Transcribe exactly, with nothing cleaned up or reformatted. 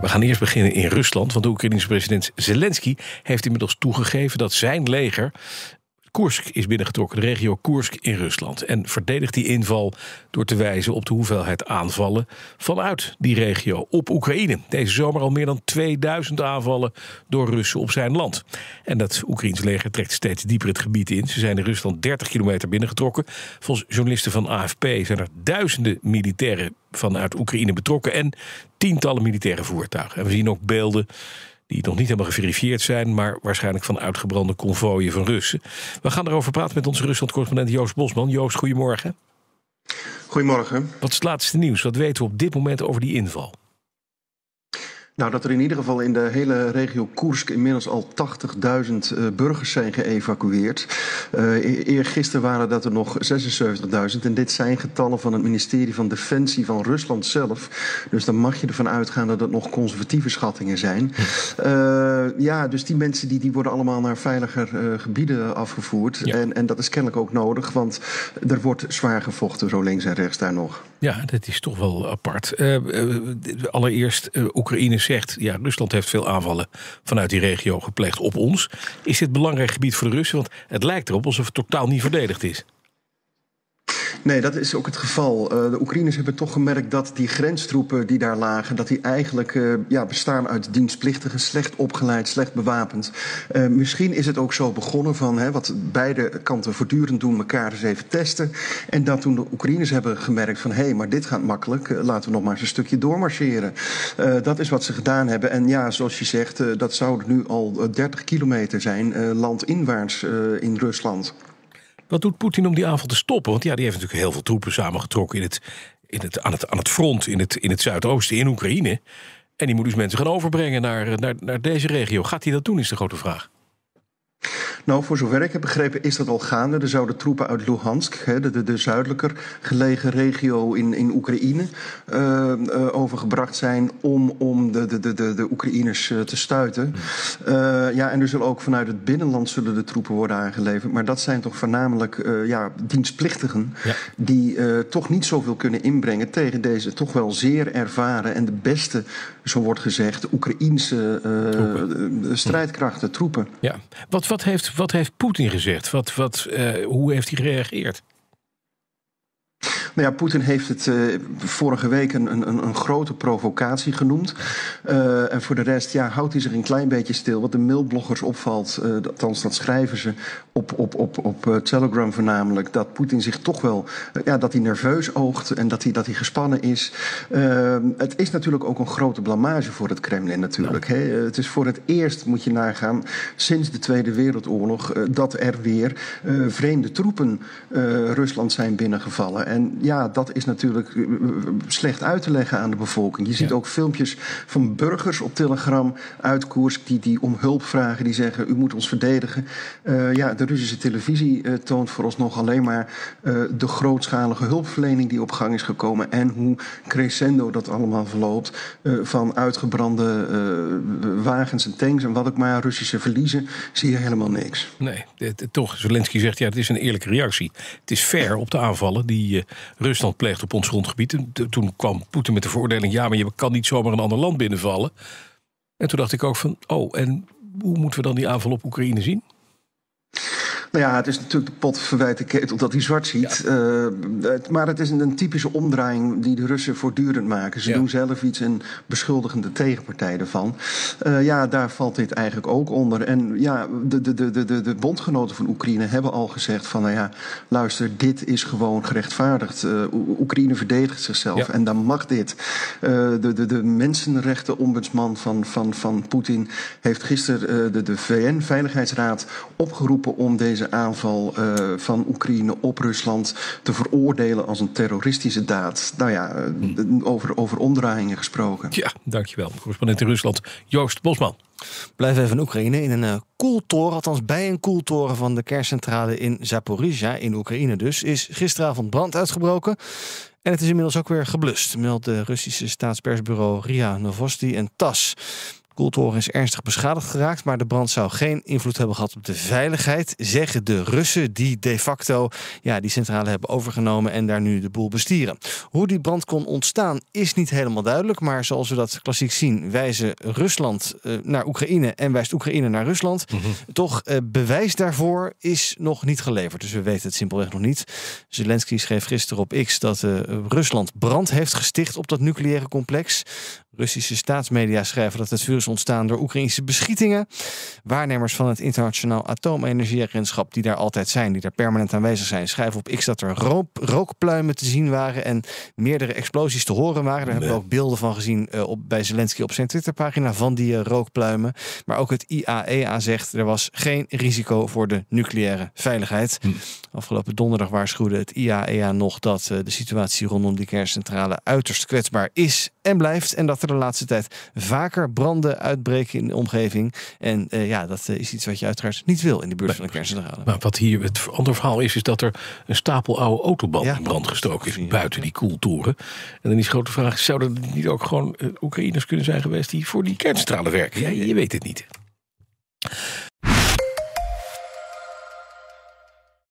We gaan eerst beginnen in Rusland, want de Oekraïense president Zelensky heeft inmiddels toegegeven dat zijn leger Koersk is binnengetrokken, de regio Koersk in Rusland. En verdedigt die inval door te wijzen op de hoeveelheid aanvallen vanuit die regio op Oekraïne. Deze zomer al meer dan tweeduizend aanvallen door Russen op zijn land. En dat Oekraïense leger trekt steeds dieper het gebied in. Ze zijn in Rusland dertig kilometer binnengetrokken. Volgens journalisten van A F P zijn er duizenden militairen vanuit Oekraïne betrokken en tientallen militaire voertuigen. En we zien ook beelden die nog niet helemaal geverifieerd zijn, maar waarschijnlijk van uitgebrande konvooien van Russen. We gaan erover praten met onze Rusland-correspondent Joost Bosman. Joost, goedemorgen. Goedemorgen. Wat is het laatste nieuws? Wat weten we op dit moment over die inval? Nou, dat er in ieder geval in de hele regio Koersk inmiddels al tachtigduizend uh, burgers zijn geëvacueerd. Uh, eergisteren waren dat er nog zesenzeventigduizend. En dit zijn getallen van het ministerie van Defensie van Rusland zelf. Dus dan mag je ervan uitgaan dat het nog conservatieve schattingen zijn. Uh, ja, dus die mensen die, die worden allemaal naar veiliger uh, gebieden afgevoerd. Ja. En, en dat is kennelijk ook nodig, want er wordt zwaar gevochten zo links en rechts daar nog. Ja, dat is toch wel apart. Uh, uh, allereerst, uh, Oekraïne zegt, ja, Rusland heeft veel aanvallen vanuit die regio gepleegd op ons. Is dit een belangrijk gebied voor de Russen? Want het lijkt erop alsof het totaal niet verdedigd is. Nee, dat is ook het geval. Uh, de Oekraïners hebben toch gemerkt dat die grenstroepen die daar lagen, dat die eigenlijk uh, ja, bestaan uit dienstplichtigen, slecht opgeleid, slecht bewapend. Uh, misschien is het ook zo begonnen van hè, wat beide kanten voortdurend doen, elkaar eens even testen. En dat toen de Oekraïners hebben gemerkt van hé, hey, maar dit gaat makkelijk, uh, laten we nog maar eens een stukje doormarcheren. Uh, dat is wat ze gedaan hebben. En ja, zoals je zegt, uh, dat zou nu al dertig kilometer zijn, uh, landinwaarts uh, in Rusland. Wat doet Poetin om die aanval te stoppen? Want ja, die heeft natuurlijk heel veel troepen samengetrokken in het, in het, aan, het, aan het front in het, in het zuidoosten in Oekraïne. En die moet dus mensen gaan overbrengen naar, naar, naar deze regio. Gaat hij dat doen, is de grote vraag. Nou, voor zover ik heb begrepen is dat al gaande. Er zouden troepen uit Luhansk, de, de, de zuidelijker gelegen regio in, in Oekraïne, uh, uh, overgebracht zijn om, om de, de, de, de Oekraïners uh, te stuiten. Uh, ja, en er zullen ook vanuit het binnenland zullen de troepen worden aangeleverd. Maar dat zijn toch voornamelijk uh, ja, dienstplichtigen ja. die uh, toch niet zoveel kunnen inbrengen tegen deze toch wel zeer ervaren en de beste, zo wordt gezegd, Oekraïense uh, strijdkrachten, troepen. Ja, wat, wat heeft Wat heeft Poetin gezegd? Wat, wat, uh, hoe heeft hij gereageerd? Nou ja, Poetin heeft het uh, vorige week een, een, een grote provocatie genoemd. Uh, en voor de rest ja, houdt hij zich een klein beetje stil. Wat de mailbloggers opvalt, uh, althans dat schrijven ze op, op, op, op uh, Telegram voornamelijk, dat Poetin zich toch wel, uh, ja, dat hij nerveus oogt en dat hij, dat hij gespannen is. Uh, het is natuurlijk ook een grote blamage voor het Kremlin natuurlijk. Ja. Hè? Uh, het is voor het eerst, moet je nagaan, sinds de Tweede Wereldoorlog, uh, dat er weer uh, vreemde troepen uh, Rusland zijn binnengevallen. En ja, dat is natuurlijk slecht uit te leggen aan de bevolking. Je ziet ja. ook filmpjes van burgers op Telegram uit Koersk die, die om hulp vragen. Die zeggen, u moet ons verdedigen. Uh, ja, de Russische televisie uh, toont vooralsnog alleen maar uh, de grootschalige hulpverlening die op gang is gekomen. En hoe crescendo dat allemaal verloopt. Uh, van uitgebrande uh, wagens en tanks en wat ook maar, Russische verliezen, zie je helemaal niks. Nee, het, het, toch, Zelensky zegt, ja, het is een eerlijke reactie. Het is fair op de aanvallen die uh, Rusland pleegt op ons grondgebied. Toen kwam Poetin met de veroordeling, ja, maar je kan niet zomaar een ander land binnenvallen. En toen dacht ik ook van, oh, en hoe moeten we dan die aanval op Oekraïne zien? Nou ja, het is natuurlijk de pot verwijt de ketel dat hij zwart ziet. Ja. Uh, het, maar het is een, een typische omdraaiing die de Russen voortdurend maken. Ze ja. doen zelf iets en beschuldigen de tegenpartij ervan. Uh, ja, daar valt dit eigenlijk ook onder. En ja, de, de, de, de, de bondgenoten van Oekraïne hebben al gezegd van, nou ja, luister, dit is gewoon gerechtvaardigd. Uh, Oekraïne verdedigt zichzelf ja. en dan mag dit. Uh, de, de, de mensenrechtenombudsman van, van, van Poetin heeft gisteren uh, de, de V N-veiligheidsraad opgeroepen om deze aanval uh, van Oekraïne op Rusland te veroordelen als een terroristische daad. Nou ja, uh, over, over omdraaiingen gesproken. Ja, dankjewel. Correspondent in Rusland, Joost Bosman. Blijf even in Oekraïne. In een uh, koeltoren, althans bij een koeltoren van de kerncentrale in Zaporizhzhia, in Oekraïne dus, is gisteravond brand uitgebroken. En het is inmiddels ook weer geblust, meldt de Russische staatspersbureau R I A Novosti en T A S S. koeltoren is ernstig beschadigd geraakt, maar de brand zou geen invloed hebben gehad op de veiligheid, zeggen de Russen die de facto ja, die centrale hebben overgenomen en daar nu de boel bestieren. Hoe die brand kon ontstaan is niet helemaal duidelijk, maar zoals we dat klassiek zien, wijzen Rusland uh, naar Oekraïne en wijst Oekraïne naar Rusland. Mm-hmm. Toch uh, bewijs daarvoor is nog niet geleverd, dus we weten het simpelweg nog niet. Zelensky schreef gisteren op X dat uh, Rusland brand heeft gesticht op dat nucleaire complex. Russische staatsmedia schrijven dat het vuur is ontstaan door Oekraïnse beschietingen. Waarnemers van het Internationaal Atoomenergieagentschap, die daar altijd zijn, die daar permanent aanwezig zijn, schrijven op X dat er rook, rookpluimen te zien waren en meerdere explosies te horen waren. Daar nee. hebben we ook beelden van gezien uh, op, bij Zelensky op zijn Twitterpagina van die uh, rookpluimen. Maar ook het I A E A zegt er was geen risico voor de nucleaire veiligheid. Hm. Afgelopen donderdag waarschuwde het I A E A nog dat uh, de situatie rondom die kerncentrale uiterst kwetsbaar is en blijft. En dat er de laatste tijd vaker branden uitbreken in de omgeving. En uh, ja, dat uh, is iets wat je uiteraard niet wil in de buurt van de kerncentrale. Maar wat hier het andere verhaal is, is dat er een stapel oude autobanden ja, in brand gestoken is ja, buiten die koeltoren. En dan is de grote vraag, zouden er niet ook gewoon uh, Oekraïners kunnen zijn geweest die voor die kerncentrale werken? Ja, je weet het niet.